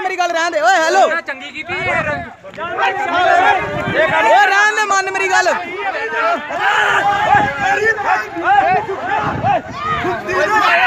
मेरी गल रहन दे ओए हेलो चंगी कीती ओए रहन दे मन मेरी गल Hey!